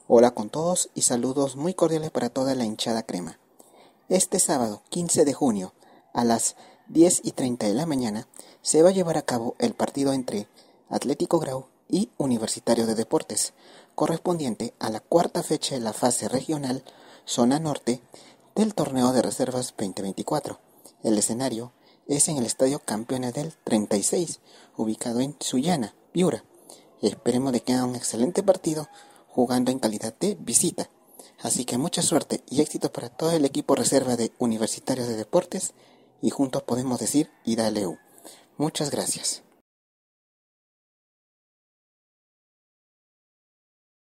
Hola con todos y saludos muy cordiales para toda la hinchada crema. Este sábado 15 de junio a las 10:30 de la mañana se va a llevar a cabo el partido entre Atlético Grau y Universitario de Deportes, correspondiente a la cuarta fecha de la fase regional Zona Norte del Torneo de Reservas 2024. El escenario es en el Estadio Campeones del 36, ubicado en Sullana, Piura. Esperemos de que haga un excelente partido jugando en calidad de visita. Así que mucha suerte y éxito para todo el equipo reserva de Universitarios de Deportes y juntos podemos decir y dale U. Muchas gracias.